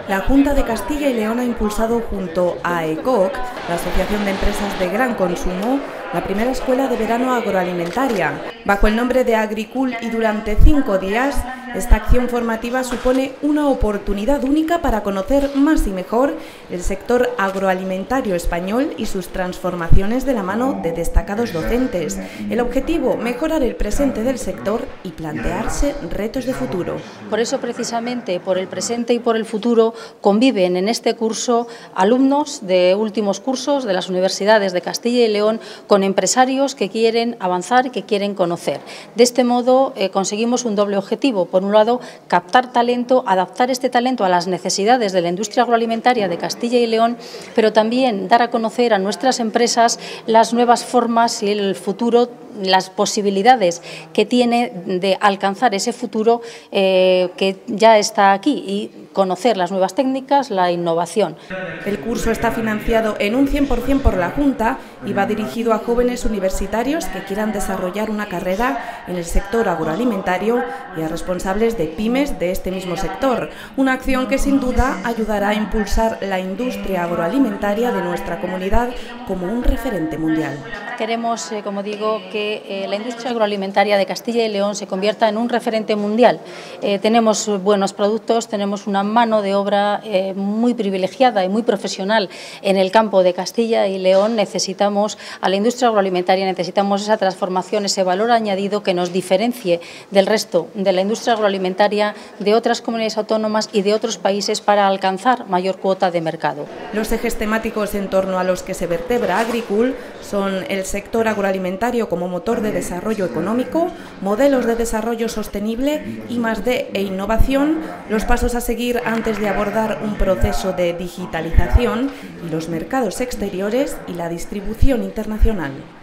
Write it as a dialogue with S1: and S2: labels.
S1: La Junta de Castilla y León ha impulsado junto a AECOC, la Asociación de Empresas de Gran Consumo, la primera escuela de verano agroalimentaria. Bajo el nombre de Agricul y durante 5 días, esta acción formativa supone una oportunidad única para conocer más y mejor el sector agroalimentario español y sus transformaciones de la mano de destacados docentes. El objetivo, mejorar el presente del sector y plantearse retos de futuro.
S2: Por eso, precisamente, por el presente y por el futuro, conviven en este curso alumnos de últimos cursos de las universidades de Castilla y León con empresarios que quieren avanzar y que quieren conocer. De este modo conseguimos un doble objetivo. Por un lado, captar talento, adaptar este talento a las necesidades de la industria agroalimentaria de Castilla y León, pero también dar a conocer a nuestras empresas las nuevas formas y el futuro, las posibilidades que tiene de alcanzar ese futuro que ya está aquí y conocer las nuevas técnicas, la innovación.
S1: El curso está financiado en un 100% por la Junta y va dirigido a jóvenes universitarios que quieran desarrollar una carrera en el sector agroalimentario y a responsables de pymes de este mismo sector. Una acción que sin duda ayudará a impulsar la industria agroalimentaria de nuestra comunidad como un referente mundial.
S2: Queremos, como digo, que la industria agroalimentaria de Castilla y León se convierta en un referente mundial. Tenemos buenos productos, tenemos una mano de obra muy privilegiada y muy profesional en el campo de Castilla y León. Necesitamos a la industria agroalimentaria, necesitamos esa transformación, ese valor añadido que nos diferencie del resto de la industria agroalimentaria de otras comunidades autónomas y de otros países para alcanzar mayor cuota de mercado.
S1: Los ejes temáticos en torno a los que se vertebra Agricul son el sector agroalimentario como motor de desarrollo económico, modelos de desarrollo sostenible, I+D e innovación, los pasos a seguir antes de abordar un proceso de digitalización y los mercados exteriores y la distribución internacional.